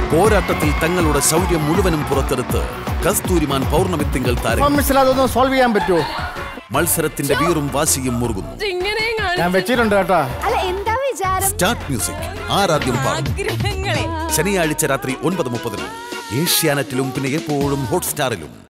പോരാട്ടത്തിൽ തങ്ങളുടെ ശൗര്യം മുഴുവനും പുറത്തെടുത്ത് കസ്തൂരിമാൻ പൗർണമി തിങ്കൾ താരം സോൾവ് ചെയ്യാൻ പറ്റുമോ? മത്സരത്തിന്റെ വീറും വാശിയും മുറുകുന്നു. ഞാൻ വെച്ചിട്ടുണ്ട് കേട്ടോ. സ്റ്റാർട്ട് മ്യൂസിക് ആരാധ്യം പാടും. ശനിയാഴ്ച രാത്രി 9:30 ഏഷ്യാനെറ്റിലും പിന്നെ എപ്പോഴും ഹോട്ട്സ്റ്റാറിലും.